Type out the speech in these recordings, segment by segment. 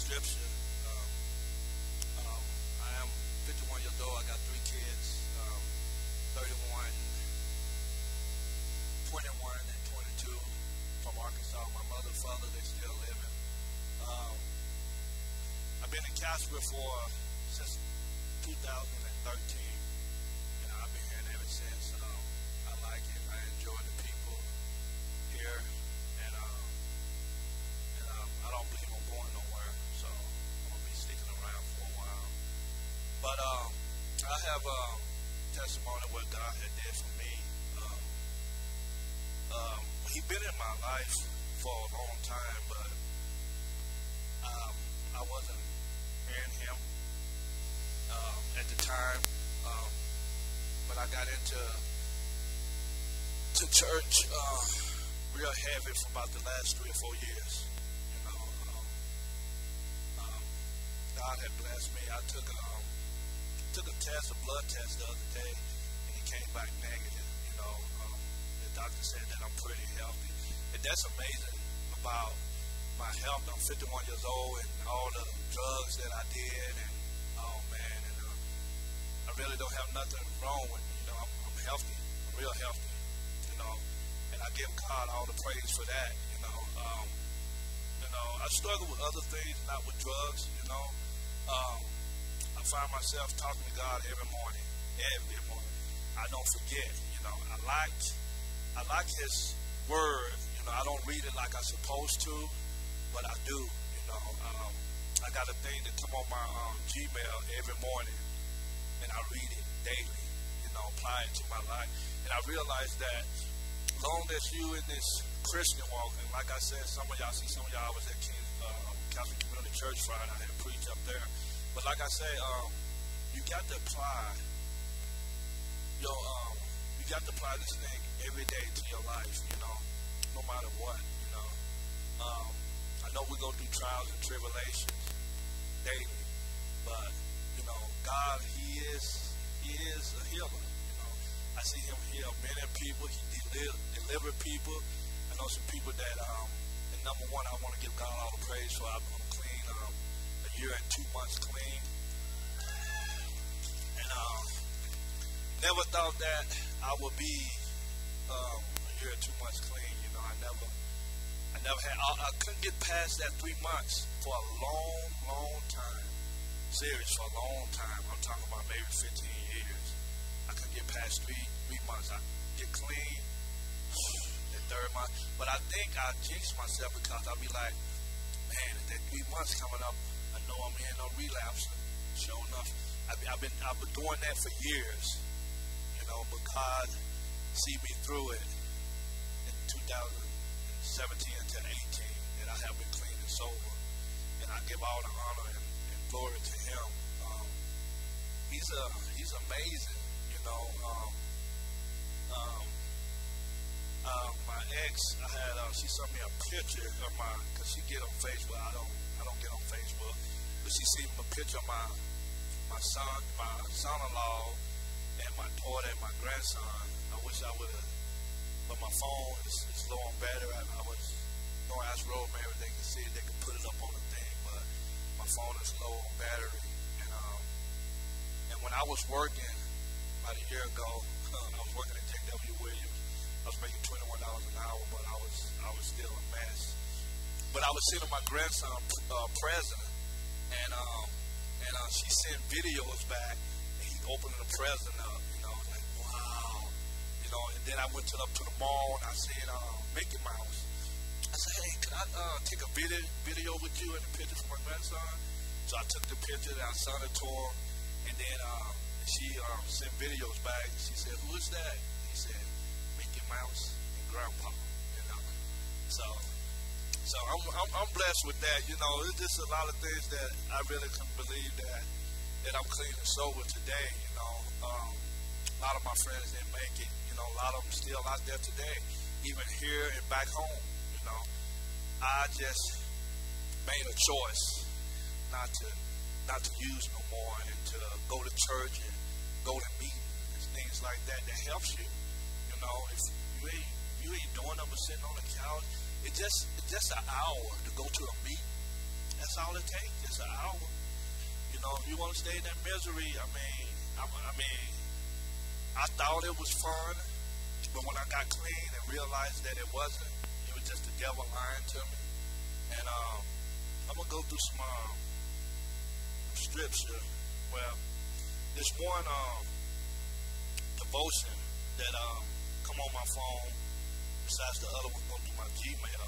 scripture. I am 51 years old. I got 3 kids, 31, 21, and 22 from Arkansas. My mother and father, they're still living. I've been in Casper since 2013. I've been here ever since. I like it. I enjoy the people here, and I don't believe I'm going nowhere, so I'm gonna be sticking around for a while. But I have a testimony of what God had did for me. He's been in my life for a long time, but I wasn't hearing him at the time. But I got into church real heavy for about the last 3 or 4 years. God had blessed me. I took a test, a blood test the other day, and it came back negative. The doctor said that I'm pretty healthy, and that's amazing about my health. I'm 51 years old, and all the drugs that I did, and oh man, and I really don't have nothing wrong with me. I'm healthy. I'm real healthy. And I give God all the praise for that. I struggle with other things, not with drugs. I find myself talking to God every morning. I don't forget. I like His Word. I don't read it like I'm supposed to, but I do. I got a thing that come on my Gmail every morning, and I read it daily. Apply it to my life, and I realized that long as you in this Christian walk, and like I said, some of y'all was at Catholic Community Church Friday. I had preached up there, but like I say, you got to apply this thing every day to your life. No matter what. I know we go through trials and tribulations daily, but God, He is a healer. I see Him heal many people. He deliver people. I know some people that, and number one, I want to give God all the praise for. I'm clean, a year and 2 months clean, and never thought that I would be a year and 2 months clean. I couldn't get past that 3 months for a long time. Serious, for a long time. I'm talking about maybe 15 years. I couldn't get past three months. I get clean the 3rd month. But I think I jinxed myself because I'll be like, man, if that 3 months coming up, I know I'm in a relapse. Sure enough, I've been doing that for years. But God see me through it in 2017 until 18, and I have been clean and sober. And I give all the honor and glory to Him. He's amazing. My ex, she sent me a picture of because she get on Facebook. I don't get on Facebook, but she sent me a picture of my son-in-law, and my daughter and my grandson. I wish I would have, but my phone is low on battery. I was going to ask Rosemary if they could see it, they could put it up on the thing, but my phone is low on battery. And when I was working about a year ago, I was working at J.W. Williams. I was making $21 an hour, but I was still a mess. But I was sending my grandson present, and she sent videos back, and he opened the present up, like wow, and then I went up to the mall and I seen Mickey Mouse. I said, hey, can I take a video with you and a picture for my grandson? So I took the picture and I sent it to her, and then she sent videos back. She said, who is that? He said, Mickey Mouse and Grandpa. So I'm blessed with that. It's just a lot of things that I really couldn't believe that I'm clean and sober today. A lot of my friends didn't make it. A lot of them still out there today, even here and back home. I just made a choice not to use no more, and to go to church and go to meetings and things like that helps you. If you ain't doing nothing but sitting on the couch, it's just an hour to go to a meeting. That's That's all it takes. It's an hour. You know, if you want to stay in that misery, I thought it was fun, but when I got clean and realized that it wasn't, it was just the devil lying to me. And I'm gonna go through some scripture. Well, there's one devotion that come on my phone. Besides the other one going through my Gmail.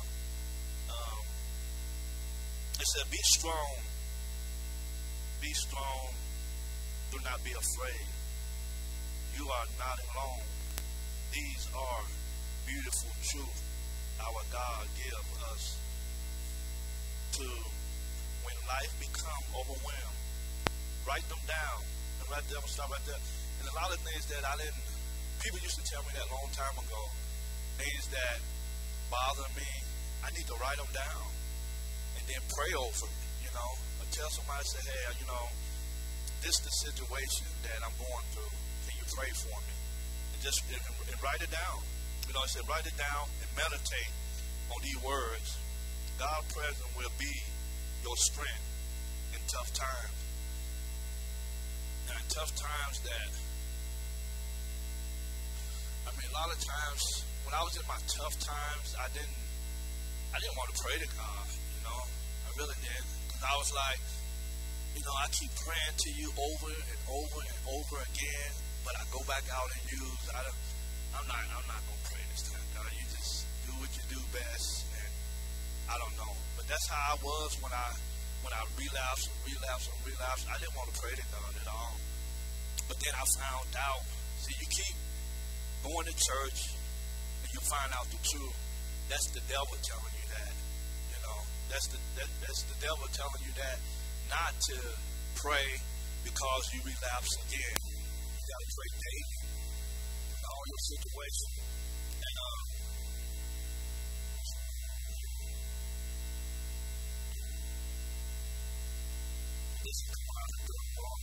It said, "Be strong. Be strong. Do not be afraid. You are not alone. These are beautiful truths our God gives us to when life becomes overwhelmed. Write them down." And right there, I'm going to stop right there. And a lot of things that people used to tell me that a long time ago, things that bother me, I need to write them down and then pray over it, you know. Or tell somebody, say, "Hey, you know, this is the situation that I'm going through. Can you pray for me?" And just and write it down. You know, I said write it down and meditate on these words. God's presence will be your strength in tough times. Now, in tough times a lot of times when I was in my tough times, I didn't want to pray to God, you know. I really didn't. Because I was like, you know, I keep praying to you over and over and over again, but I go back out and use. I'm not gonna pray this time, God. You just do what you do best, and I don't know. But that's how I was when I relapsed. I didn't want to pray to God at all. But then I found out. See, you keep going to church and you find out the truth. That's the devil telling you that. You know, that's the devil telling you that not to pray because you relapse again. You got to pray daily in all your situations. And this is come out of the wrong.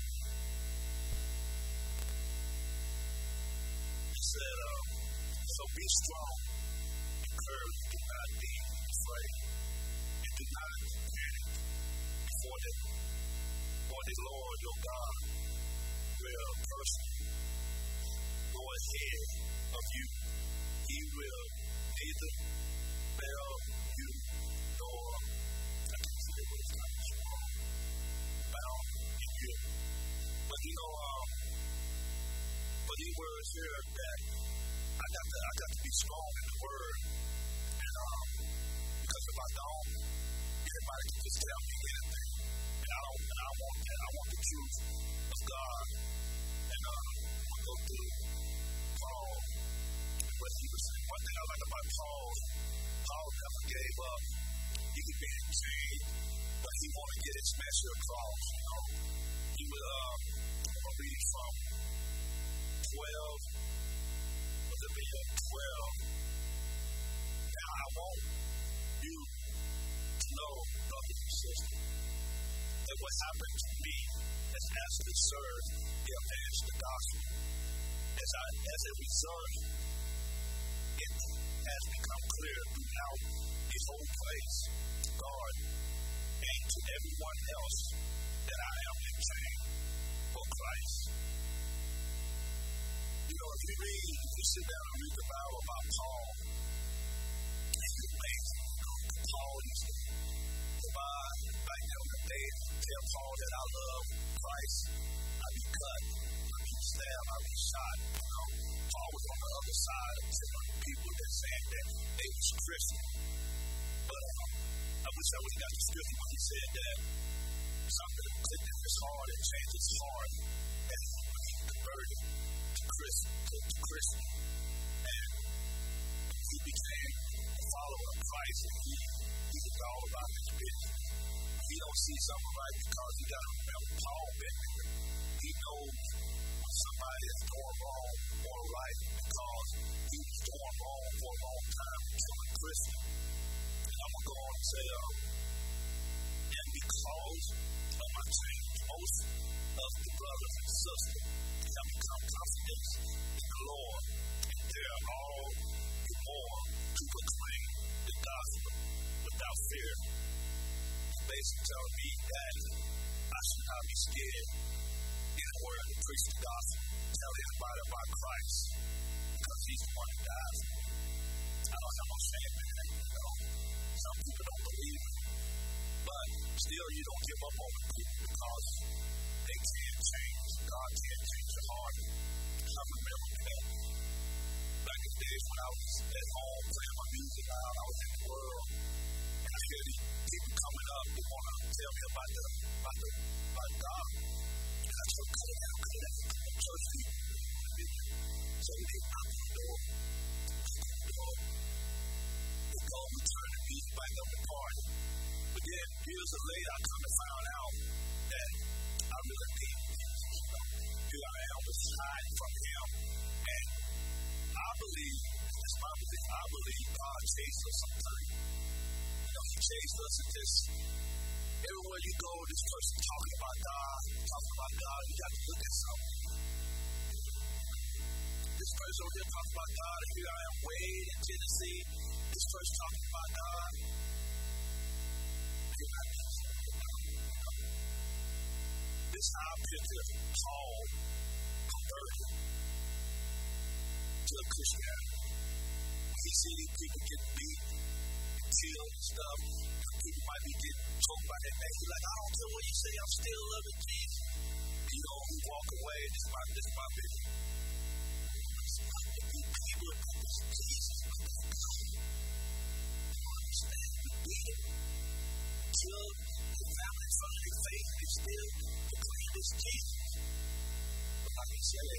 He said, "So be strong and courage. Do not be afraid, and do not panic before the Lord your God will personally go ahead of you. He will neither fail you nor, I can say it was kind of strong, bound in you." But you know, but these words here that I got to be strong in the word, and because if I don't, everybody can just tell me anything, and I want that. I want the truth of God, and I go through Paul and what he was saying. One thing I like about Paul never gave up. He could be in chains, but he wanted to get his message across. You know, he would read from 12. Was it the 12? Now I want you to know, brothers and sisters, that what happened to me has actually served the advance of the gospel. As a result, it has become clear throughout this whole place, God, and to everyone else that I am in chain for Christ. You know, if you sit down and read the Bible about Paul, it's amazing. You know, Paul used to provide, like they tell Paul that I love Christ, I be cut, I be stabbed, I be shot. You know, Paul was on the other side of people that saying that they was Christian. But I wish I would have got the scripture when he said that something clicked in his heart and changed his heart, and he converted to Christian, and he became a follower of Christ, and he's all about his business. He don't see something right because he got to remember Paul been there. He knows when somebody is doing wrong or right because he was doing wrong for a long time until a Christian. And I'm going to go on and say, and because of my change, most of the brothers and sisters have become confident in the Lord, and they are all the more to proclaim the gospel without fear. They basically telling me that I should not be scared anywhere to preach the gospel, tell everybody about Christ, because he's the one that dies. I don't have no shame in that, you know. Some people don't believe it, but still you don't give up on the people because they can't change. God can't change your heart. I remember that back in the days when I was at home playing my music out, I was in the world, and I hear these people coming up, they want to tell me about God. And I told them, cut it out, church people. So they knock on the door. They go and turn the music back up the party. But then years later, I come to find out that I really need Jesus. You know, here I am was hiding from him. And I believe, it's my belief, I believe God chased us sometimes. You know, he chased us and just, everywhere you go, this person talking about God, you got to look at something. This person over here talking about God, and here I am way in Tennessee, this person talking about God. This is how picture Paul converted to Christianity. He see these people getting beat and killed and stuff. People might be getting choked by their neck. He's like, I don't care what you say, I'm still loving Jesus. You know, he walk away, this is my business. People are Jesus, but that's God. You understand? You beat him, killed his family in front of their face, and they still proclaim this Jesus. But like he said,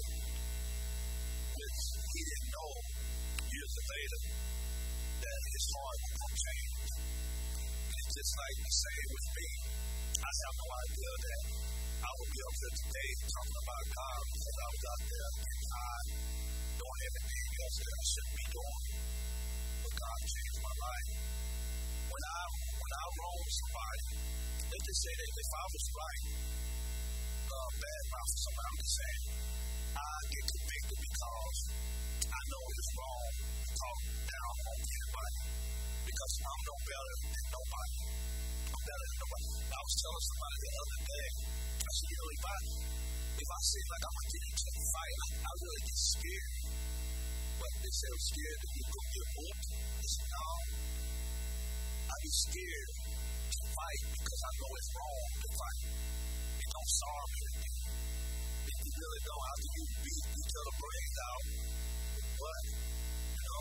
he didn't know years later that his heart would not change. Just like the same with me. I have no idea that I would be up here today talking about God because I was out there getting high, doing everything else that I shouldn't be doing. But God changed my life. When I wrong somebody, they just say that if I was right, bad mouth for somebody, I'm just saying, I get convicted because I know it's wrong to talk down on anybody. Because I'm no better than nobody. I was telling somebody the other day, I said, you know, if I seem like I'm going to get into a fight, I really get scared. But they say I'm scared that you're going to get whooped. I said, no. I be scared to fight because I know it's wrong to fight. It don't solve anything. If you really know how to beat each other brains out, but, you know,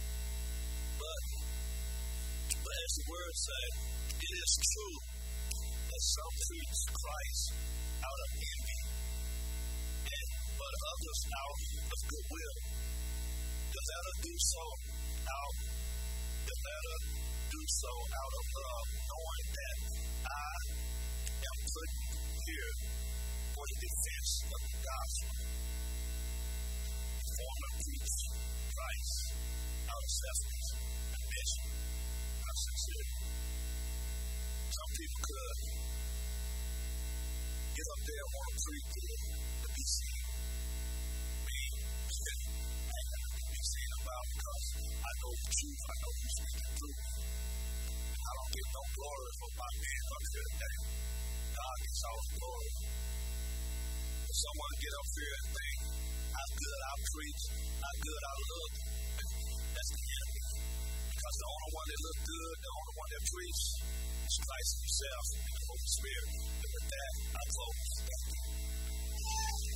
but as the word said, it is true that some preach Christ out of envy, but others out of goodwill. The latter do so out of love, knowing that I am put here for the defense of the gospel. The former preach Christ out of selfishness and mission. Some people could get up there and want to preach to be seen. Me, I ain't got to be seen about because I know the truth. I know who's speaking truth. I don't get no glory for my being up here today. God gets all the glory. If someone get up here and think, how good I preach, how good I look, that's the enemy. Because the only one that look good, the only one that preach, is Christ himself and the Holy Spirit. And with that, I close. Thank you.